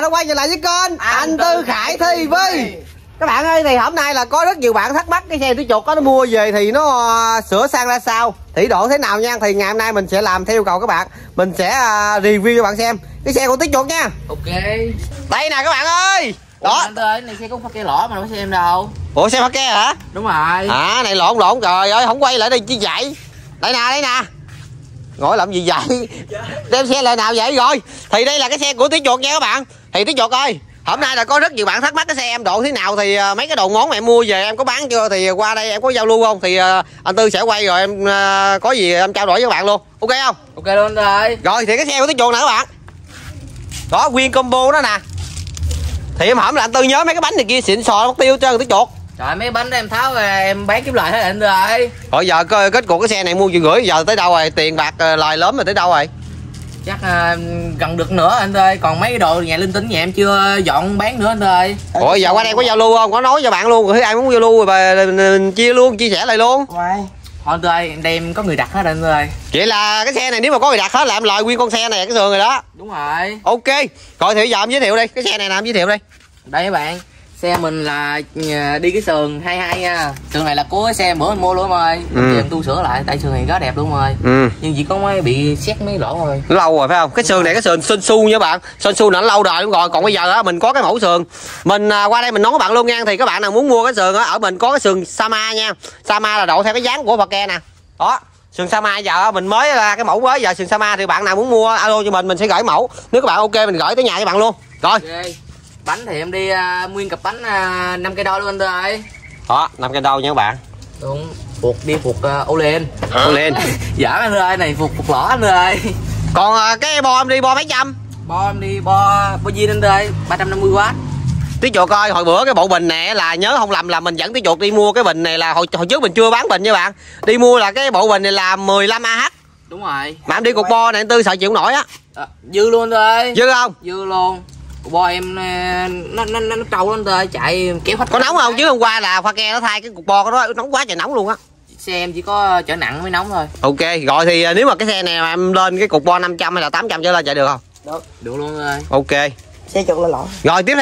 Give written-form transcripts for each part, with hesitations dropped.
đã quay trở lại với kênh Anh Tư Khải TV. Các bạn ơi, thì hôm nay là có rất nhiều bạn thắc mắc cái xe Tí Chuột nó mua về thì nó sửa sang ra sao, thủy độ thế nào nha. Thì ngày hôm nay mình sẽ làm theo yêu cầu các bạn, mình sẽ review cho bạn xem cái xe của Tí Chuột nha. Ok. Đây nè các bạn ơi. Đó. Anh ơi, này xe có phát ke lỗ mà đâu có xem đâu. Ủa xe phát ke hả? Đúng rồi. À này lộn trời ơi, không quay lại đây chi vậy. Đây nè. Ngồi làm gì vậy? Đem xe lại nào vậy rồi? Thì đây là cái xe của Tí Chuột nha các bạn. Thì Tí Chuột ơi, hôm nay là có rất nhiều bạn thắc mắc cái xe em độ thế nào, thì mấy cái đồ món mà em mua về em có bán chưa, thì qua đây em có giao lưu không, thì anh Tư sẽ quay rồi em có gì em trao đổi với các bạn luôn, ok không? Ok luôn anh ơi. Rồi thì cái xe của Tí Chuột nè các bạn. Đó, nguyên combo đó nè. Thì em hỏi là anh Tư nhớ mấy cái bánh này kia xịn sò mất tiêu trơn Tí Chuột. Trời, mấy bánh đó em tháo em bán kiếm lời hết anh ơi. Rồi giờ kết cuộc cái xe này mua 1,5 triệu, giờ tới đâu rồi, tiền bạc lời lớn rồi tới đâu rồi? Chắc gần được nữa anh ơi, còn mấy cái đồ nhà linh tinh nhà em chưa dọn bán nữa anh ơi. Ủa giờ qua đây có giao lưu không, có nói cho bạn luôn, rồi ai muốn giao lưu rồi chia luôn, chia sẻ lại luôn. Thôi anh ơi, đây em có người đặt hết anh ơi. Vậy là cái xe này nếu mà có người đặt hết là em lời nguyên con xe này cái sườn rồi đó. Đúng rồi. Ok. Rồi thì bây giờ em giới thiệu đi, cái xe này nào em giới thiệu đi. Đây các bạn, xe mình là đi cái sườn 22 nha. Sườn này là của xe bữa mình mua luôn rồi. Em tu sửa lại tại sườn này rất đẹp luôn rồi. Nhưng chỉ có mấy bị xét mấy lỗ thôi. Lâu rồi phải không? Cái sườn này cái sườn Sunsu nha bạn. Sunsu nó lâu đời luôn rồi. Còn bây giờ đó mình có cái mẫu sườn. Mình qua đây mình nói các bạn luôn nha. Thì các bạn nào muốn mua cái sườn ở mình có cái sườn Sama nha. Sama là độ theo cái dáng của Phật Ke nè. Đó. Sườn Sama giờ mình mới ra cái mẫu mới giờ sườn Sama, thì bạn nào muốn mua alo cho mình sẽ gửi mẫu. Nếu các bạn ok mình gửi tới nhà cho bạn luôn. Rồi. Okay. Bánh thì em đi nguyên cặp bánh 5 cây đôi luôn anh ơi. Đó, 5 cây đôi nha các bạn. Đúng, phục ô lên. Ô lên. Dạ anh ơi, này phục lỏ anh ơi. Còn cái bo em đi bo mấy trăm? Bo em đi bo zin anh ơi, 350W. Tí Chuột ơi, hồi bữa cái bộ bình này là nhớ không lầm là mình dẫn Tí Chuột đi mua cái bình này, là hồi trước mình chưa bán bình nha bạn. Đi mua là cái bộ bình này là 15AH. Đúng rồi. Mà em đi cục bo này anh Tư sợ chịu không nổi á. Dư luôn anh ơi. Dư không? Dư luôn. Bo em nó trâu lắm rồi, chạy kéo hết. Có nóng không? Chứ hôm qua là Phật Ke nó thay cái cục bo của nó nóng quá trời nóng luôn á. Xe em chỉ có chở nặng mới nóng thôi. Ok, rồi thì nếu mà cái xe này mà em lên cái cục bo 500 hay là 800 trở lên chạy được không? Được luôn rồi. Ok. Xe chuột là lỗi. Rồi tiếp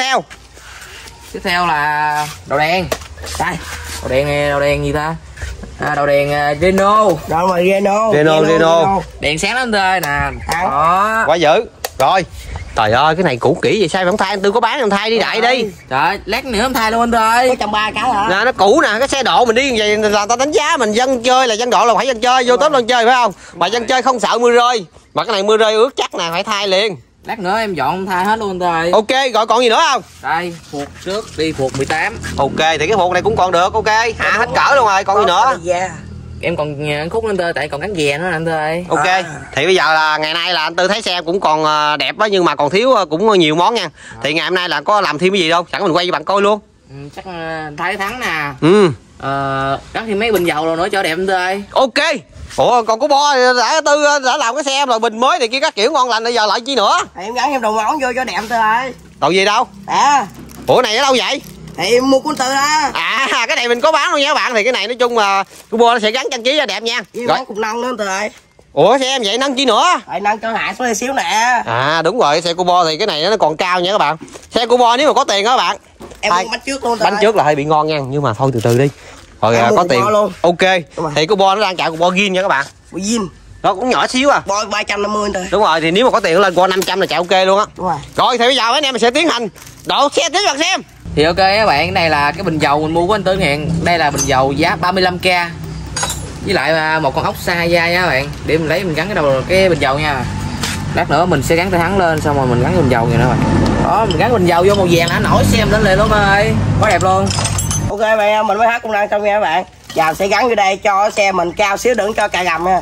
theo là đầu đèn. Đây, đầu đèn này, đầu đèn gì ta? Đầu đèn Renault. Rồi mà Renault. Đèn sáng lắm ơi nè. Đó. Quá dữ. Rồi. Trời ơi, cái này cũ kỹ vậy sao không thay, anh Tư có bán em thay đi đại đi. Trời, lát nữa em thay luôn anh ơi. Có 130 cái hả? Nè, nó cũ nè, cái xe độ mình đi như vậy là ta đánh giá mình dân chơi là dân độ là phải dân chơi, vô top lên chơi phải không? Mà dân chơi không sợ mưa rơi. Mà cái này mưa rơi ướt chắc nè, phải thay liền. Lát nữa em dọn thay hết luôn rồi. Ok, rồi còn gì nữa không? Đây, phuộc trước đi, phuộc 18. Ok, thì cái phuộc này cũng còn được, ok. Hạ hết cỡ luôn rồi, còn gì nữa? Em còn khúc lên tơi tại còn cắn dè nữa anh ơi. Ok, thì bây giờ là ngày nay là anh Tư thấy xe cũng còn đẹp á, nhưng mà còn thiếu cũng nhiều món nha. Thì ngày hôm nay là có làm thêm cái gì đâu, sẵn mình quay cho bạn coi luôn. Chắc thay thắng nè. Gắn thêm mấy bình dầu rồi nữa cho đẹp anh ơi. Ok. Ủa còn có bo đã Tư đã làm cái xe em rồi, bình mới này kia các kiểu ngon lành, bây giờ lại chi nữa? Thì em gắn thêm đồ món vô cho đẹp Tư ơi. Đồ gì đâu? Ủa này ở đâu vậy? Thì em mua của Tư đó. Cái này mình có bán luôn nha các bạn. Thì cái này nói chung là cái bo nó sẽ gắn trang trí ra đẹp nha. Với bán cục nâng nữa Tư ơi. Ủa xe em vậy nâng chi nữa? Phải nâng cho hạ xuống xíu nè. Đúng rồi, xe Cubo thì cái này nó còn cao nha các bạn. Xe Cubo nếu mà có tiền đó các bạn. Em mua bánh trước luôn. Bánh trước là hơi bị ngon nha, nhưng mà thôi từ từ đi. Rồi có tiền luôn. Ok. Thì Cubo nó đang chạy Cubo zin nha các bạn. Cubo zin. Nó cũng nhỏ xíu à. Bo 350 thôi. Đúng rồi, thì nếu mà có tiền lên qua 500 là chạy ok luôn á. Đúng rồi. Rồi thì bây giờ mấy anh em mình sẽ tiến hành độ xe tiếp bạn xem. Thì ok các bạn, đây là cái bình dầu mình mua của anh Tư Hiện. Đây là bình dầu giá 35k. Với lại một con ốc xa da nha các bạn. Để mình lấy mình gắn cái đầu cái bình dầu nha. Lát nữa mình sẽ gắn tay thắng lên, xong rồi mình gắn cái bình dầu này nữa bạn. Đó, mình gắn bình dầu vô màu vàng đã nổi xem lên liền luôn ơi. Quá đẹp luôn. Ok bạn em, mình mới hát công năng xong nha các bạn. Giờ mình sẽ gắn vô đây cho xe mình cao xíu, đừng cho cà gầm nha.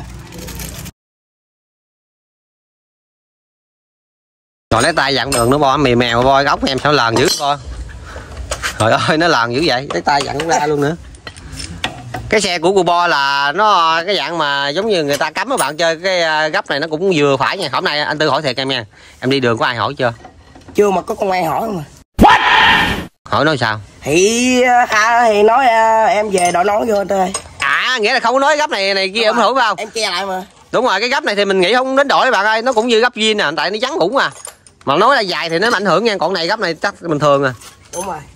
Rồi lấy tay dặn đường nó bo mì mèo bo góc em sao lờn dữ bo. Trời ơi nó lờn dữ vậy, lấy tay dặn ra luôn nữa. Cái xe của Cubo là nó cái dạng mà giống như người ta cấm các bạn chơi cái gấp này nó cũng vừa phải nha. Hôm nay anh Tư hỏi thiệt em nha, em đi đường có ai hỏi chưa? Chưa mà có con ai hỏi mà. What? Hỏi nói sao? Thì nói em về đội nón vô thôi. Nghĩa là không có nói gấp này kia em hiểu phải không? Em che lại mà. Đúng rồi, cái gấp này thì mình nghĩ không đến đổi bạn ơi, nó cũng như gấp zin nè, tại nó trắng cũng à. Mà nói là dài thì nó ảnh hưởng nha, còn này gấp này chắc bình thường à. Đúng rồi.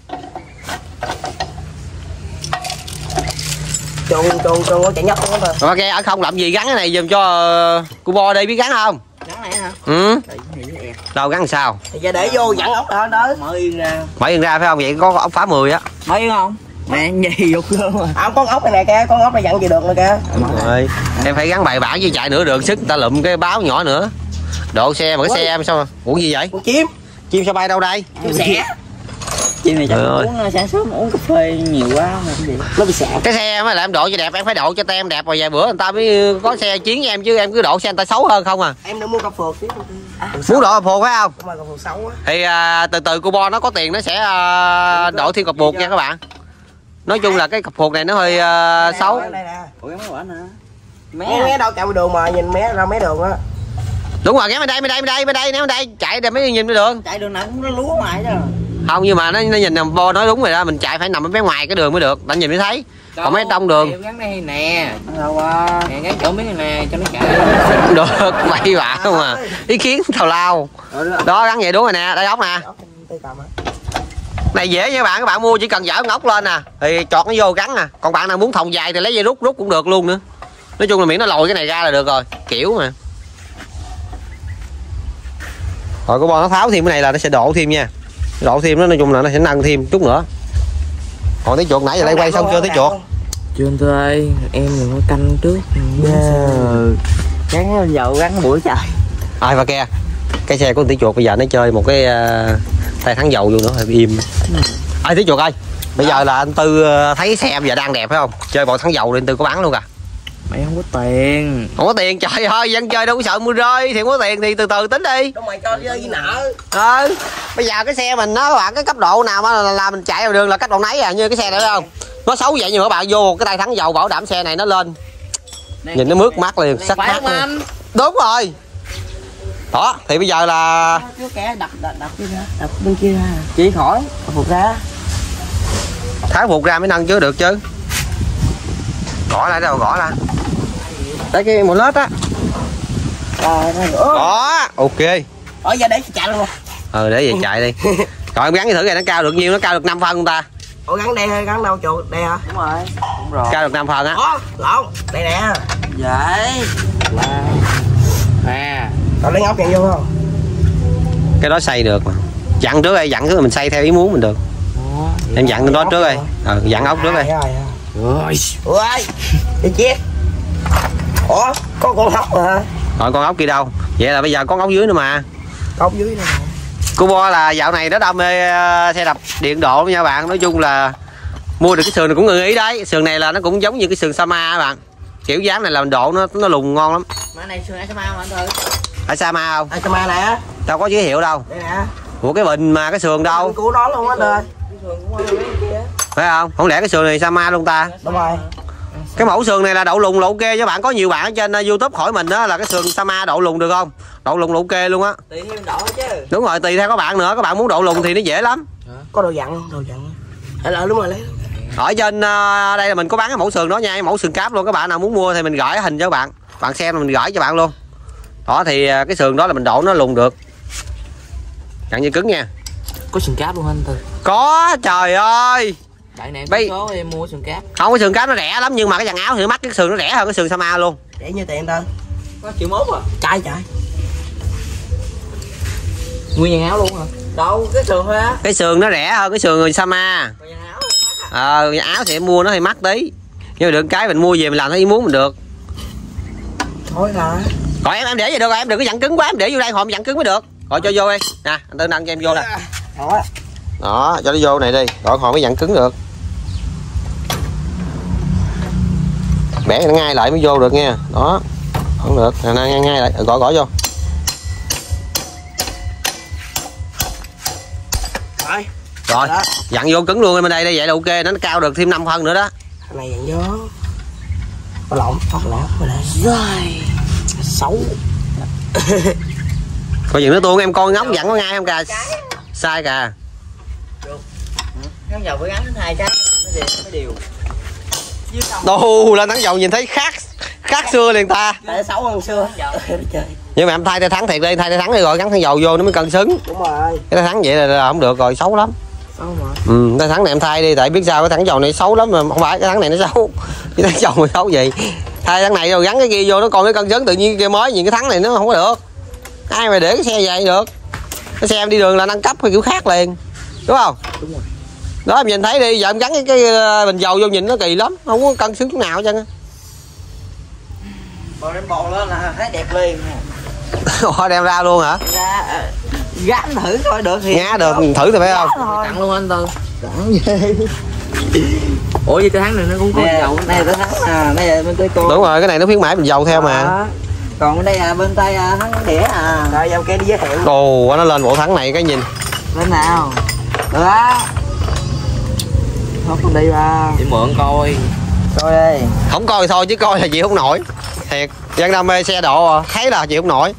Chuồng có chạy nhóc luôn thôi. Ok, ở không làm gì gắn cái này giùm cho cô Bo đi, biết gắn không? Gắn này hả? Ừ. Đâu gắn sao? Thì giờ để vô dặn ốc hơn đó. Mở yên ra. Mở yên ra phải không? Vậy có ốc phá 10 á. Mở yên không? Mẹ gì dục luôn mà. Không con ốc này nè kìa, con ốc này dặn gì được nè kìa. Rồi. Em phải gắn bài bản với chạy nửa đường sức người ta lụm cái báo nhỏ nữa. Độ xe mà cái xe em sao? Ủa gì vậy? Con chim. Chim sao bay đâu đây? Chim sẻ. Chim này chắc uống sáng sớm uống cà phê nhiều quá mà cái gì. Nó bị sẻ. Cái xe mà là em độ cho đẹp, em phải độ cho tem đẹp, rồi vài bữa người ta mới có xe chiến với em, chứ em cứ độ xe người ta xấu hơn không à. Em đã mua cà phượt chứ. Muốn độ cà phượt phải không? Đúng rồi, cà phượt xấu á. Thì từ từ cô Bo nó có tiền nó sẽ độ thêm cặp buộc nha các bạn. Nói chung là cái cặp buộc này nó hơi xấu. Đây nè. Ủa cái quả nè. Mé đâu chạy đường mà nhìn mé ra mé đường á. Đúng rồi, ghé bên đây, nếu đây chạy để mới nhìn cái đường. Chạy đường nào cũng nó lúa ngoài đó. Không, nhưng mà nó nhìn nằm Bo nói đúng rồi đó, mình chạy phải nằm ở bên ngoài cái đường mới được, bạn nhìn mới thấy. Còn mấy trong đường gắn đây nè. Nè gắn chỗ miếng này nè cho nó chạy. không được, bậy bạ không à. Ý kiến tào lao. Đó gắn vậy đúng rồi nè, đây ốc nè. Này dễ nha bạn, các bạn mua chỉ cần dở con ốc lên nè thì chọt nó vô gắn nè. Còn bạn nào muốn thòng dài thì lấy dây rút cũng được luôn nữa. Nói chung là miễn nó lòi cái này ra là được rồi, kiểu mà. Rồi cái Bo nó tháo thêm cái này là nó sẽ độ thêm nha. Độ thêm nó nói chung là nó sẽ nâng thêm chút nữa. Còn tí chuột nãy giờ đây quay xong chưa tí chuột? Chưa anh Tư ơi, em đừng có canh trước. Gắn dầu gắn buổi trời. Và kìa, cái xe của tí chuột bây giờ nó chơi một cái tay thắng dầu vô nữa hơi im. Tí chuột ơi, bây giờ là anh Tư thấy xe em giờ đang đẹp phải không? Chơi bộ thắng dầu đi anh Tư có bán luôn à? Mày không có tiền. Không có tiền, trời ơi, dân chơi đâu có sợ mưa rơi, thì không có tiền thì từ từ tính đi. Đâu mày cho với nợ. Bây giờ cái xe mình nó bạn cái cấp độ nào mà là mình chạy vào đường là cấp độ nấy à, như cái xe này phải không? Nó xấu vậy nhưng mà các bạn vô cái tay thắng dầu bảo đảm xe này nó lên. Nhìn nó mướt mắt liền, sắc mắt liền. Đúng rồi. Đó, thì bây giờ là đập bên kia ra. Chỉ khỏi phục ra. tháo phục ra mới nâng chứ được chứ. Gõ lại đâu, gõ lại. Đây cái một lết á. Đó, ok. Giờ để chạy luôn. Để vậy chạy đi. Rồi em gắn thử coi nó cao được nhiêu, nó cao được 5 phân không ta? Ủa gắn đây hay gắn đâu chuột? Đây hả? Đúng rồi. Cao được 5 phân á. Lộn, đây nè. Vậy. Còn lấy ốc dặn vô không? Cái đó xay được mà. Dặn trước đây, dặn trước mình xay theo ý muốn mình được. Em dặn cái đó trước đây. Dặn ốc trước đây. Ui, đi chết. Ủa, có con ốc mà. Rồi con ốc kia đâu? Vậy là bây giờ con ốc dưới nữa mà. Ốc dưới này. Cô Bo là dạo này nó đam mê xe đạp điện độ nha bạn. Nói chung là mua được cái sườn này cũng ngừng ý đấy. Sườn này là nó cũng giống như cái sườn Sama các bạn. Kiểu dáng này là mình độ nó lùng ngon lắm. Mà này sườn Sama mà anh Thư. Phải Sama không? Sama nè. Tao có giới hiệu đâu. Đây nè. Ủa cái bình mà cái sườn đâu? Của nó luôn á anh. Phải không? Không lẽ cái sườn này Sama luôn ta? Đúng rồi. Cái mẫu sườn này là đậu lùng là ok cho bạn. Có nhiều bạn ở trên YouTube hỏi mình đó là cái sườn Sama đậu lùng được không? Đậu lùng là ok luôn á. Tùy theo độ chứ. Đúng rồi, tùy theo các bạn nữa. Các bạn muốn đậu lùng thì nó dễ lắm. Có đồ dặn không? Đồ dặn. Đúng rồi lấy. Ở trên đây là mình có bán cái mẫu sườn đó nha, mẫu sườn cáp luôn. Các bạn nào muốn mua thì mình gửi hình cho các bạn. Bạn xem là mình gửi cho bạn luôn. Đó thì cái sườn đó là mình đổ nó lùng được. Dặn như cứng nha. Có sườn cáp luôn anh Tư? Có, trời ơi. Tại nè số em mua sườn cáp. Không, cái sườn cáp nó rẻ lắm nhưng mà cái dàn áo thì nó mắc, cái sườn nó rẻ hơn cái sườn Sama luôn. Rẻ nhiêu tiền ta? Có 1,1 triệu à? Chạy. Nguyên dàn áo luôn hả? Đâu, cái sườn thôi á. Cái sườn nó rẻ hơn cái sườn người Sama. Áo thì em mua nó hơi mắc tí. Nhưng mà được cái mình mua về mình làm theo ý muốn mình được. Thôi hả? Còn em để vậy được rồi, em đừng có dặn cứng quá, em để vô đây hồi dặn cứng mới được. Rồi cho vô đi. Nè, anh Tư nâng cho em vô nè. Đó, cho nó vô này đi. Rồi hồi mới dặn cứng được. Bẻ nó ngay lại mới vô được nha. Đó. Không được. Nè, ngay lại, gõ vô. Rồi, dặn vô cứng luôn bên đây đây vậy là ok, nó cao được thêm 5 phân nữa đó. Này dặn vô. Lộn rồi đây. Xấu. Coi chuyện nó tuôn em coi ngốc dặn có ngay không kìa. Sai kìa. Thắng dầu với gắn hai cái mới đều. Đâu lên thắng dầu nhìn thấy khác xưa liền ta. Tại xấu hơn xưa. Nhưng mà em thay tay thắng thiệt đi, thay tay thắng đi rồi gắn thắng dầu vô nó mới cân xứng. Đúng rồi. Cái tay thắng vậy là không được rồi, xấu lắm. Xấu mà. Tay thắng này em thay đi, tại biết sao cái thắng dầu này xấu lắm mà không phải cái thắng này nó xấu. Cái thắng dầu này xấu gì? Thay thắng này rồi gắn cái kia vô nó còn cái cân xứng, tự nhiên cái kia mới, nhìn cái thắng này nó không có được. Ai mà để cái xe vậy được? Cái xe em đi đường là nâng cấp hay kiểu khác liền, đúng không? Đúng rồi. Đó em nhìn thấy đi, giờ em gắn cái bình dầu vô nhìn nó kỳ lắm, không có cân xứng chút nào hết trơn. Bộ đem bộ lên là thấy đẹp liền. Ủa đem ra luôn hả? Gắn thử coi được thì. Ngá được thử thì phải không? Tặng luôn anh Tư. Tặng ghê. Ủa vậy cái tháng này nó cũng có Nè, dầu. này tôi thắng à, đây là bên tay cô. Đúng rồi, cái này nó khuyến mãi bình dầu theo mà. Đó. Còn bên đây là bên tay thắng đĩa à. Rồi em kia đi giới thiệu. Ồ, nó lên bộ thắng này cái nhìn. Bên nào? Đó. Không đi vào. Chị mượn coi. Coi đi. Không coi thôi chứ coi là chịu không nổi. Thiệt, dân đam mê xe độ thấy là chịu không nổi.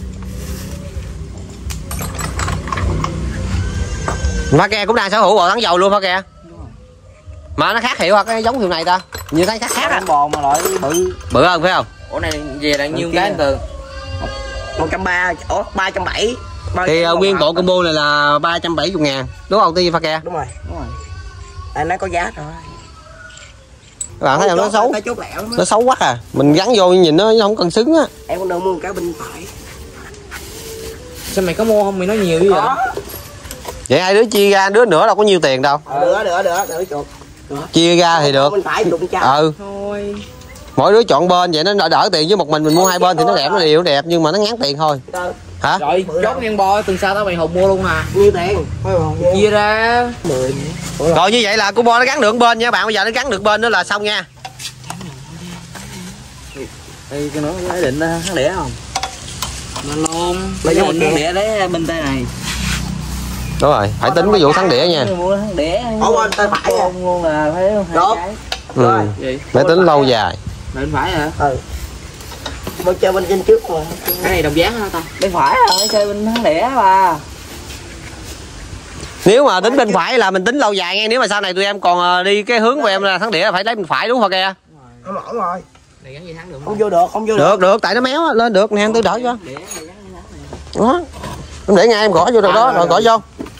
Pha ke cũng đang sở hữu bộ thắng dầu luôn Pha ke. Mà nó khác hiệu hoặc cái giống hiệu này ta? Như thấy khác à. Bò mà loại bự. Bự hơn phải không? Ủa này về là nhiêu cái anh Tư? 130, 370. Thì nguyên bộ combo này là 370.000, đúng không Pha ke? Đúng rồi, đúng rồi. À, nó có giá rồi. Các bạn thấy không, nó xấu. Nó xấu quá à. Mình gắn vô nhìn nó không cân xứng á. Em cũng được mua một cái bên phải. Sao mày có mua không, mày nói nhiều dữ vậy? Vậy hai đứa chia ra, đứa nữa đâu có nhiêu tiền đâu. Được chuột. Chia ra thì được. Bên phải đụng chào. Ừ. Thôi. Mỗi đứa chọn bên vậy nó đỡ tiền, với một mình mua hai bên thì nó đẹp, nó đều đẹp nhưng mà nó ngán tiền thôi. Hả? Rồi chốt ngang bo tuần sau tao mày hùng mua luôn à. Nhiêu tiền? Chia ra 10. Rồi như vậy là của bo nó gắn được bên nha bạn, bây giờ nó gắn được bên nữa là xong nha. Đây cái nó có ý định thắng đĩa không? Nó luôn. Lấy cái thắng đĩa đấy bên tay này. Đúng rồi, phải tính cái vụ thắng đĩa nha. Mua thắng đĩa. Ở bên tay phải luôn là phải hai cái. Ừ. Phải tính lâu dài. Bên phải hả? Ừ. Bên chơi bên trên trước mà. Cái này đồng giá hả ta? Bên phải rồi, chơi bên thắng đĩa mà. Nếu mà tính bên phải là mình tính lâu dài nghe, nếu mà sau này tụi em còn đi cái hướng của em là thắng đĩa là phải lấy bên phải đúng không kìa? Không ổn rồi. Này gắn gì thắng được không vô được, không vô được. Được, tại nó méo á, lên được nè, em tôi đỡ cho. Đó. Em để ngay em gõ vô được đó, rồi gõ vô.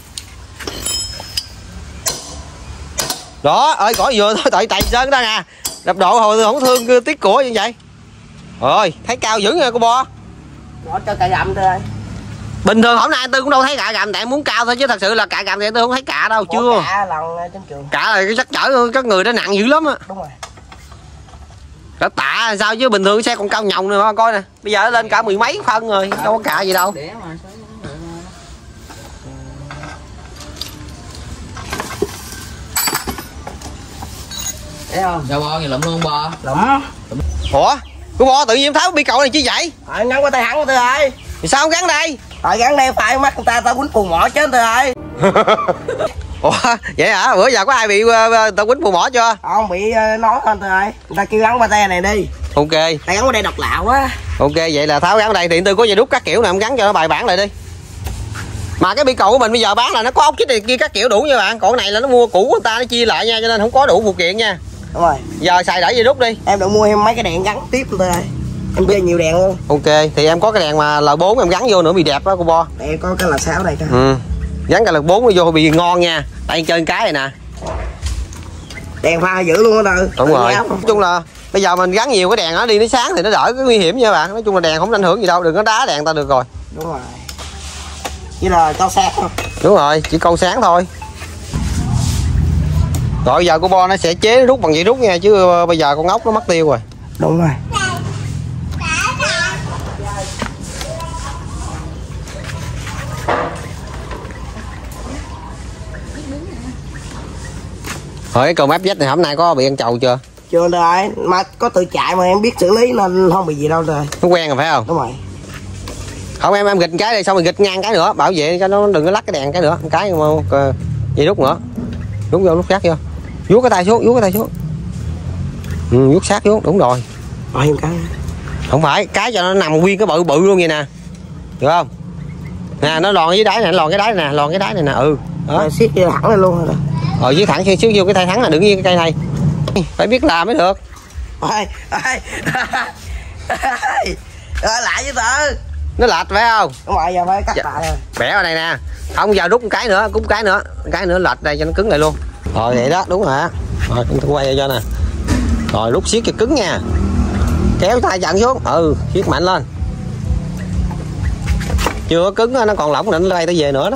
Đó, ơi gõ vừa thôi, tại sơn đó nè. Đập độ hồi không thương tiếc của như vậy. Rồi, thấy cao dữ nha cô bo. Gõ cho cà gầm thôi. Bình thường hôm nay tôi cũng đâu thấy cạ gầm, tại em muốn cao thôi chứ thật sự là cạ gầm thì tôi không thấy cạ đâu. Chưa cạ lần trên trường. Cạ là cái chắc chở các người đó nặng dữ lắm á. Đúng rồi. Cả tạ sao chứ bình thường xe còn cao nhồng nữa coi nè. Bây giờ nó lên cả mười mấy phân rồi, đâu có cạ gì đâu. Thấy không? Sao bo, gì lụm luôn bo? Lụm. Ủa? Cô bo tự nhiên tháo bi cầu này chứ vậy? Gắn qua tay hắn của tôi ơi. Thì sao không gắn đây? Gắn đây phải mắt người ta quýnh phù mỏ chết tôi ơi. Ủa vậy hả? Bữa giờ có ai bị tao quýnh phù mỏ chưa? Không bị nói hơn tôi ơi. Người ta kêu gắn qua tay này đi. Ok. Tay gắn qua đây độc lạo quá. Ok vậy là tháo gắn đây thì tôi có dây đúc các kiểu này em gắn cho nó bài bản lại đi. Mà cái bi cầu của mình bây giờ bán là nó có ốc chích này kia các kiểu đủ nha bạn. Còn cái này là nó mua cũ của người ta nó chia lại nha, cho nên không có đủ phụ kiện nha. Đúng rồi. Giờ xài đẩy dây đúc đi. Em đừng mua thêm mấy cái đèn gắn tiếp tôi ơi. Em chơi nhiều đèn luôn. Ok thì em có cái đèn mà L4 em gắn vô nữa bị đẹp đó cô bo. Em có cái L6 này coi. Ừ. Gắn cái L4 vô bị ngon nha. Tại em chơi cái này nè. Đèn pha dữ luôn đó Tư. Đúng rồi. Nói chung là bây giờ mình gắn nhiều cái đèn nó đi nó sáng thì nó đỡ cái nguy hiểm nha bạn. Nói chung là đèn không ảnh hưởng gì đâu, đừng có đá đèn ta được rồi. Đúng rồi. Chỉ là cho sáng thôi. Đúng rồi, chỉ câu sáng thôi. Rồi giờ cô bo nó sẽ chế rút bằng dây rút nha, chứ bây giờ con ốc nó mất tiêu rồi. Đúng rồi. Rồi cái cầu mép vách này hôm nay có bị ăn trầu chưa? Chưa rồi, mà có tự chạy mà em biết xử lý nên không bị gì đâu rồi. Nó quen rồi phải không? Đúng rồi. Không em gịch cái đây xong rồi gịch ngang cái nữa, bảo vệ cho nó đừng có lắc cái đèn cái nữa, cái mà dây rút nữa. Đúng vô, lúc sát vô. Vuốt cái tay xuống, vuốt cái tay xuống. Ừ, vuốt sát xuống, đúng rồi. Rồi em cái. Không phải, cái cho nó nằm nguyên cái bự bự luôn vậy nè. Được không? Nè, nó lòn dưới đáy nè, lòn cái đáy nè, lòn cái đáy này nè, ừ. Đó. Siết thẳng lên luôn rồi. Rồi dưới thẳng xíu vô cái tay thắng là đứng như cái cây này. Phải biết làm mới được. Ôi, lại với Tư. Nó lệch phải không? Đúng rồi, giờ phải cắt lại rồi. Bẻ vào đây nè. Không, giờ rút một cái nữa, cúng cái nữa lệch đây cho nó cứng lại luôn. Rồi vậy đó, đúng rồi á. Rồi tôi quay cho nè. Rồi rút siết cho cứng nha. Kéo tay chặn xuống. Siết mạnh lên. Chưa cứng nó còn lỏng định đây tới về nữa đó.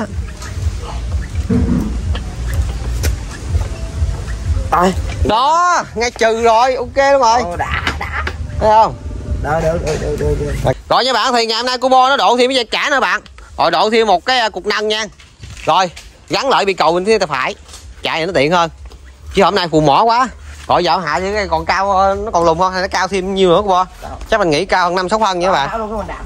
Rồi. Đó, ngay trừ rồi, ok đúng rồi. Đã. Thấy không? Được. Rồi nha bạn, thì ngày hôm nay Cubo nó độ thêm cái dây cả nữa bạn. Rồi độ thêm một cái cục nâng nha. Rồi, gắn lại bị cầu bên phía tay phải. Chạy nó tiện hơn. Chứ hôm nay phù mỏ quá. Rồi dạo hạ thì còn cao, nó còn lùn không hay nó cao thêm nhiêu nữa Cubo? Chắc mình nghĩ cao hơn 5-6 phân nha các bạn.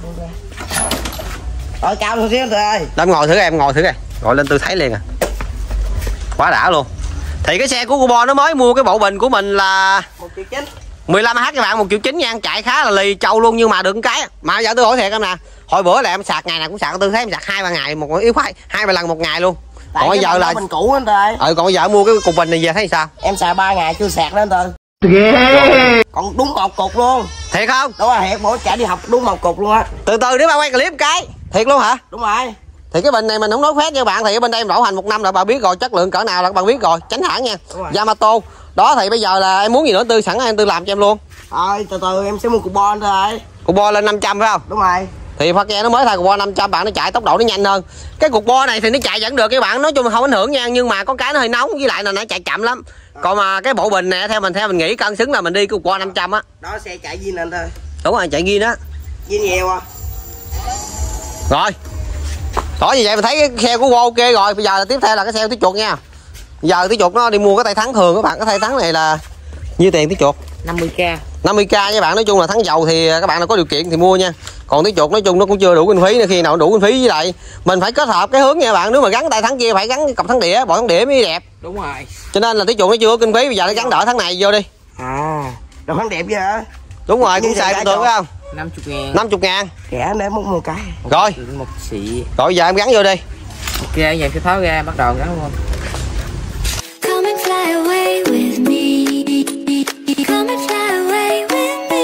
Rồi cao hơn xíu rồi. Em ngồi thử em ngồi thử coi. Gọi lên tư thấy liền à. Quá đã luôn. Thì cái xe của Cubo nó mới mua cái bộ bình của mình là 1,9 triệu. 15H các bạn, 1,9 triệu nha, chạy khá là lì trâu luôn nhưng mà được cái. Mà giờ tôi hỏi thiệt em nè, hồi bữa là em sạc ngày nào cũng sạc, tôi thấy em sạc 2-3 ngày một yếu khoái, 2-3 lần một ngày luôn. Tại còn bây giờ là bình cũ anh rồi. còn bây giờ mua cái cục bình này về thấy sao? Em xài 3 ngày chưa sạc nữa anh Tư. Còn đúng một cục luôn. Thiệt không? Đúng rồi, thiệt, bữa chạy đi học đúng một cục luôn á. Từ từ để ba quay clip cái. Thiệt luôn hả? Đúng rồi. Thì cái bình này mình không nói phép nha bạn, thì ở bên đây em đổ hành 1 năm rồi, bạn biết rồi, chất lượng cỡ nào là các bạn biết rồi, tránh hãng nha. Yamato. Đó thì bây giờ là em muốn gì nữa Tư sẵn em Tư làm cho em luôn. Rồi từ từ em sẽ mua cục bon rồi. Cục bo lên 500 phải không? Đúng rồi. Thì Pha Ke nó mới thay cục bo 500 bạn, nó chạy tốc độ nó nhanh hơn. Cái cục bo này thì nó chạy vẫn được các bạn, nói chung là không ảnh hưởng nha, nhưng mà có cái nó hơi nóng, với lại là nó chạy chậm lắm. Còn mà cái bộ bình này theo mình nghĩ cân xứng là mình đi cục bo 500 á. Đó xe chạy zin anh thôi. Đúng rồi, chạy ghi đó. Zin nhiều à. Rồi. Đó như vậy mình thấy cái xe của Bo ok rồi, bây giờ là tiếp theo là cái xe tí chuột nha. Giờ tí chuột nó đi mua cái tay thắng thường các bạn, cái tay thắng này là nhiêu tiền tí chuột? 50k. 50k nha bạn, nói chung là thắng dầu thì các bạn nào có điều kiện thì mua nha. Còn tí chuột nói chung nó cũng chưa đủ kinh phí nữa, khi nào đủ kinh phí với lại mình phải kết hợp cái hướng nha bạn, nếu mà gắn tay thắng kia phải gắn cặp thắng đĩa, bỏ thắng đĩa mới đẹp. Đúng rồi. Cho nên là tí chuột nó chưa có kinh phí, bây giờ nó gắn đỡ thắng này vô đi. Đồ thắng đẹp vậy hả? Đúng rồi, cũng xài cũng được phải không? 50.000. 50.000. Rẻ để muốn mua cái. Rồi. Một xị. Rồi giờ em gắn vô đi. Ok, giờ em sẽ tháo ra bắt đầu gắn luôn. Come and fly away with me. Come and fly away with me.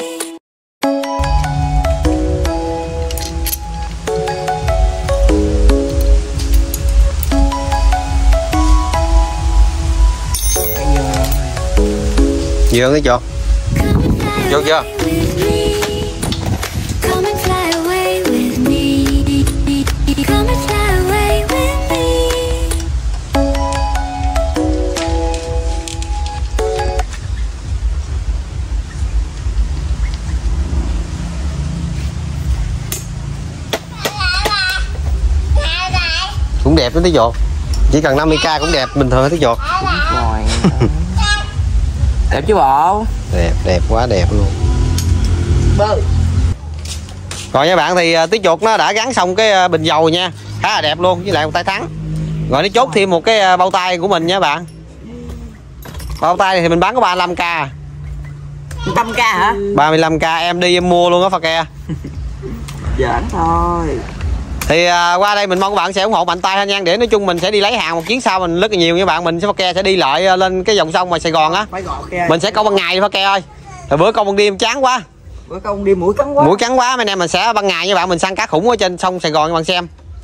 Dường cái chuột. Vô chưa? Come and fly away with me. Come and fly away with me. Cũng đẹp đó tí chuột. Chỉ cần 50k cũng đẹp bình thường tí chuột. Rồi. Đẹp chứ bộ. Đẹp quá đẹp luôn. Rồi nha bạn, thì tí chuột nó đã gắn xong cái bình dầu nha, khá là đẹp luôn, với lại một tay thắng. Rồi nó chốt thêm một cái bao tay của mình nha bạn. Bao tay này thì mình bán có 35k. 100k hả? 35k em đi em mua luôn á Pha Ke. Giỡn thôi. Thì qua đây mình mong các bạn sẽ ủng hộ mạnh tay ha nha, để nói chung mình sẽ đi lấy hàng một chuyến sau mình rất là nhiều nha bạn, mình Pha Ke sẽ đi lại lên cái dòng sông ngoài Sài Gòn á. Phải gọt kìa. Mình sẽ câu ban ngày Pha Ke ơi. Rồi bữa câu ban đêm chán quá. Bữa công đi mũi cắn quá. Mũi cắn quá, mấy anh em mình sẽ ban ngày nha bạn, mình săn cá khủng ở trên sông Sài Gòn cho bạn xem.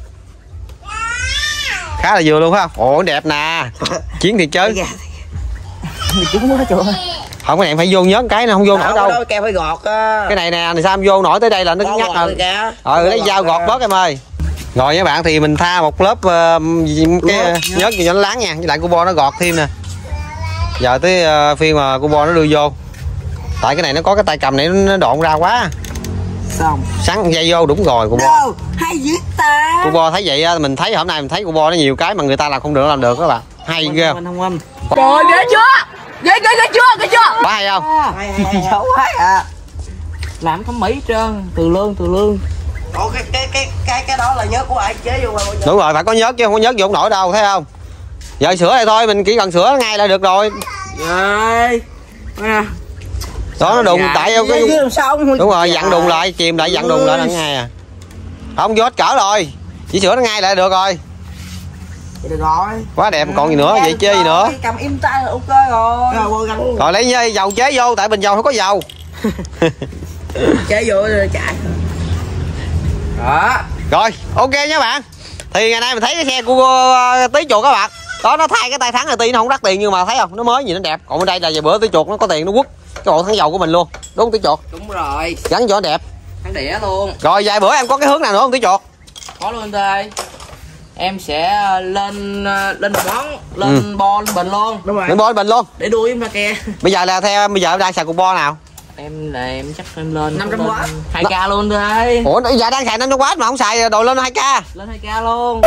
Khá là vừa luôn phải không? Ồ đẹp nè. Chiến thiệt chứ. Chúng quá trời. Không, cái này phải vô nhớ cái này không vô nổi đâu. Keo phải gọt. Cái này nè, thì sao em vô nổi tới đây là nó cứng nhắc rồi. Lấy dao gọt bớt em ơi. Rồi nha bạn, thì mình tha một lớp cái nhớt gì cho nó láng nha, với lại Cubo nó gọt thêm nè. Giờ tới phiên mà Cubo nó đưa vô. Tại cái này nó có cái tay cầm này nó độn ra quá. Xong. Sắn dây vô đúng rồi Cubo. Đâu, hay dữ ta. Cubo thấy vậy á, mình thấy hôm nay mình thấy Cubo nó nhiều cái mà người ta làm không được làm được các bạn. Hay ghê. Trời ghê chưa? Ghê chưa? Quá hay không? Hay xấu quá à. Làm thẩm mỹ trơn, từ lương. Ủa cái đó là nhớ của ai chế vô mà. Đúng rồi, phải có nhớt chứ không có nhớt vô không nổi đâu, thấy không? Giờ sửa này thôi, mình chỉ cần sửa ngay là được rồi. Rồi. Đó nó đụng tại vô cái đúng rồi, dặn đụng lại, chìm lại dặn đụng lại là ngay à. Không vô hết cỡ rồi. Chỉ sửa nó ngay lại được rồi. Được rồi. Quá đẹp, còn gì nữa, vậy chơi gì nữa. Cầm im tay là ok rồi. Rồi lấy dầu chế vô, tại bình dầu không có dầu. Chế vô rồi chạy. Đó. Rồi ok nha bạn. Thì ngày nay mình thấy cái xe của Tí Chuột các bạn. Đó, nó thay cái tay thắng này tuy nó không đắt tiền nhưng mà thấy không, nó mới nhìn nó đẹp. Còn bên đây là vài bữa Tí Chuột nó có tiền nó quất cái bộ thắng dầu của mình luôn, đúng không Tí Chuột? Đúng rồi. Gắn cho đẹp. Thắng đĩa luôn. Rồi vài bữa em có cái hướng nào nữa không Tí Chuột? Có luôn anh ơi. Em sẽ lên món, lên bo, lên bình luôn. Đúng rồi. Lên bo lên bình luôn. Để đuôi em ra kia. Bây giờ là theo bây giờ em đang xài cục bo nào? Em chắc em lên 500W. 2k luôn thôi. Ủa giờ đang xài 500W mà không xài đồ lên 2k. Lên 2k luôn.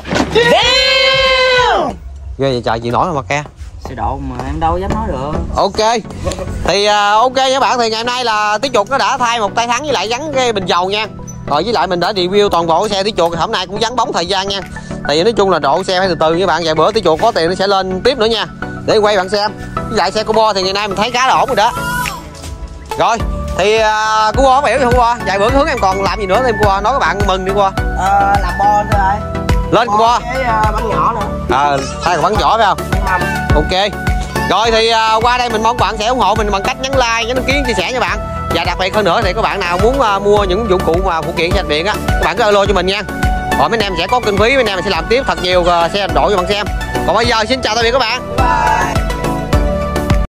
Ghê vậy trời, chị nổi mà ke. Xe độ mà em đâu dám nói được. Ok. Thì ok nha bạn, thì ngày hôm nay là Tí Chuột nó đã thay một tay thắng với lại gắn cái bình dầu nha. Rồi với lại mình đã review toàn bộ cái xe Tí Chuột, hôm nay cũng vắng bóng thời gian nha. Thì nói chung là độ xe phải từ từ với bạn, vài bữa Tí Chuột có tiền nó sẽ lên tiếp nữa nha. Để quay bạn xem. Với lại xe Combo thì ngày nay mình thấy khá là ổn rồi đó. Rồi, thì Combo biểu không qua. Vài bữa hướng em còn làm gì nữa thêm qua, nói các bạn mừng đi qua. Làm bo thôi. Lên Combo. Cái bánh nhỏ nữa. Thay còn bắn vỏ phải không? Ok. Rồi thì qua đây mình mong bạn sẽ ủng hộ mình bằng cách nhấn like, nhấn đăng ký, chia sẻ nha bạn. Và đặc biệt hơn nữa thì các bạn nào muốn mua những dụng cụ mà phụ kiện xe điện á, các bạn cứ alo cho mình nha. Rồi mấy anh em sẽ có kinh phí, mấy anh em sẽ làm tiếp thật nhiều xe đổi cho bạn xem. Còn bây giờ xin chào tạm biệt các bạn. Bye.